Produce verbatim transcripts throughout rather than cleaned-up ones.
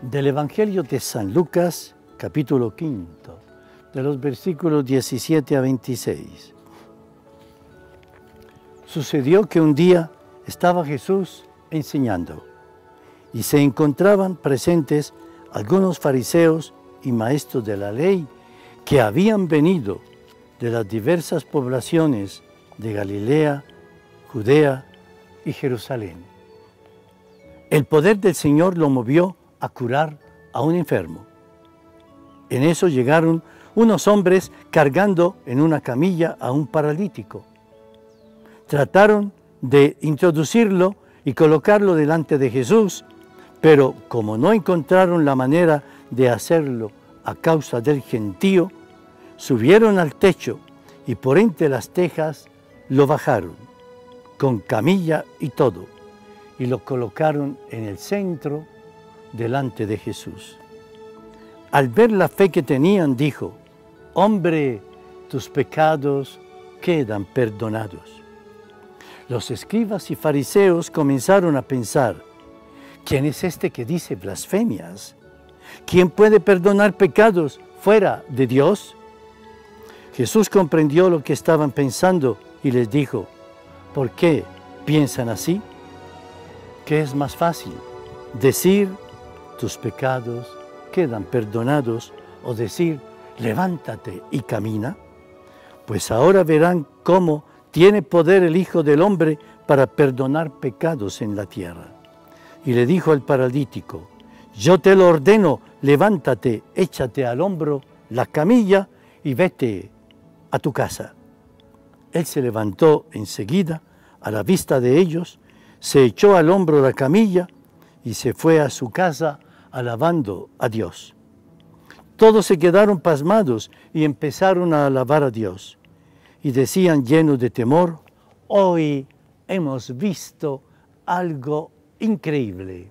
Del Evangelio de San Lucas, capítulo quinto, de los versículos diecisiete a veintiséis. Sucedió que un día estaba Jesús enseñando y se encontraban presentes algunos fariseos y maestros de la ley que habían venido de las diversas poblaciones de Galilea, Judea y Jerusalén. El poder del Señor lo movió a curar a un enfermo. En eso llegaron unos hombres cargando en una camilla a un paralítico. Trataron de introducirlo y colocarlo delante de Jesús, pero como no encontraron la manera de hacerlo a causa del gentío, subieron al techo y por entre las tejas lo bajaron, con camilla y todo, y lo colocaron en el centro delante de Jesús. Al ver la fe que tenían, dijo: «Hombre, tus pecados quedan perdonados». Los escribas y fariseos comenzaron a pensar: ¿quién es este que dice blasfemias? ¿Quién puede perdonar pecados fuera de Dios? Jesús comprendió lo que estaban pensando y les dijo: ¿por qué piensan así? ¿Qué es más fácil? Decir: tus pecados quedan perdonados, o decir: levántate y camina. Pues ahora verán cómo tiene poder el Hijo del Hombre para perdonar pecados en la tierra. Y le dijo al paralítico: yo te lo ordeno, levántate, échate al hombro la camilla y vete a tu casa. Él se levantó enseguida a la vista de ellos, se echó al hombro la camilla y se fue a su casa alabando a Dios. Todos se quedaron pasmados y empezaron a alabar a Dios. Y decían llenos de temor: hoy hemos visto algo increíble.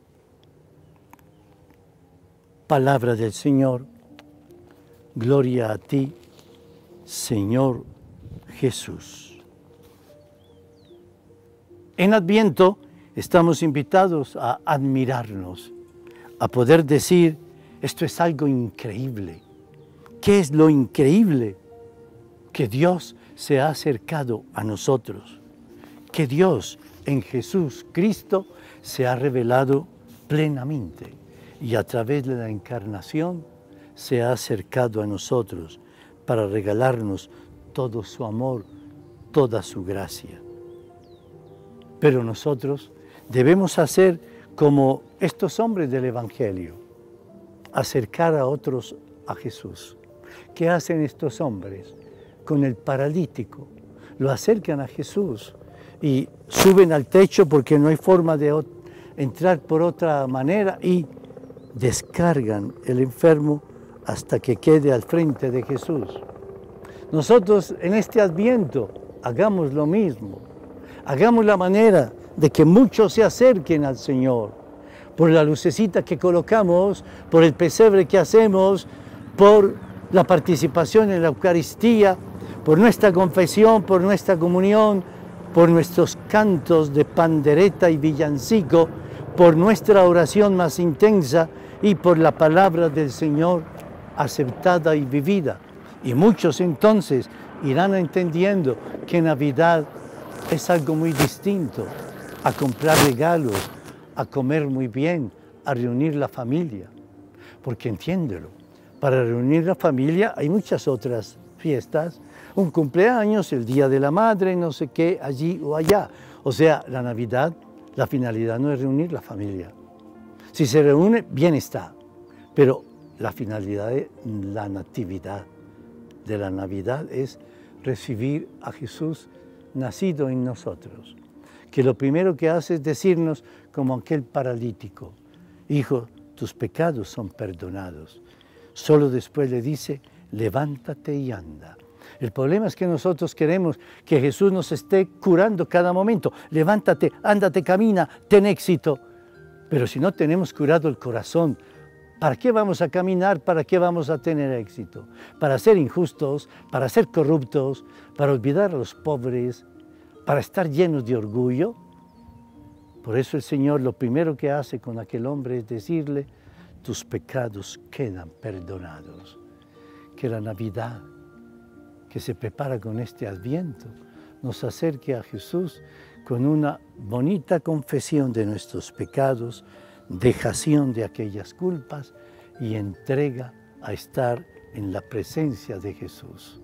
Palabra del Señor. Gloria a ti, Señor Jesús. En Adviento estamos invitados a admirarnos, a poder decir: esto es algo increíble. ¿Qué es lo increíble? Que Dios se ha acercado a nosotros, que Dios en Jesús Cristo se ha revelado plenamente y a través de la encarnación se ha acercado a nosotros para regalarnos todo su amor, toda su gracia. Pero nosotros debemos hacer como estos hombres del Evangelio, acercar a otros a Jesús. ¿Qué hacen estos hombres? Con el paralítico, lo acercan a Jesús y suben al techo porque no hay forma de entrar por otra manera y descargan el enfermo hasta que quede al frente de Jesús. Nosotros en este Adviento hagamos lo mismo, hagamos la manera de que muchos se acerquen al Señor, por la lucecita que colocamos, por el pesebre que hacemos, por la participación en la Eucaristía, por nuestra confesión, por nuestra comunión, por nuestros cantos de pandereta y villancico, por nuestra oración más intensa y por la palabra del Señor aceptada y vivida. Y muchos entonces irán entendiendo que Navidad es algo muy distinto a comprar regalos, a comer muy bien, a reunir la familia. Porque entiéndelo, para reunir la familia hay muchas otras fiestas, un cumpleaños, el Día de la Madre, no sé qué, allí o allá. O sea, la Navidad, la finalidad no es reunir la familia. Si se reúne, bien está, pero la finalidad de la natividad de la Navidad es recibir a Jesús nacido en nosotros, que lo primero que hace es decirnos, como aquel paralítico: hijo, tus pecados son perdonados. Solo después le dice: levántate y anda. El problema es que nosotros queremos que Jesús nos esté curando cada momento. Levántate, ándate, camina, ten éxito. Pero si no tenemos curado el corazón, ¿para qué vamos a caminar? ¿Para qué vamos a tener éxito? ¿Para ser injustos? ¿Para ser corruptos? ¿Para olvidar a los pobres? ¿Para estar llenos de orgullo? Por eso el Señor lo primero que hace con aquel hombre es decirle: tus pecados quedan perdonados. Que la Navidad que se prepara con este Adviento nos acerque a Jesús con una bonita confesión de nuestros pecados, dejación de aquellas culpas y entrega a estar en la presencia de Jesús.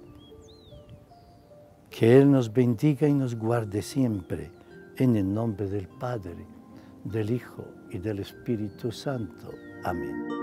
Que Él nos bendiga y nos guarde siempre, en el nombre del Padre, del Hijo y del Espíritu Santo. Amén.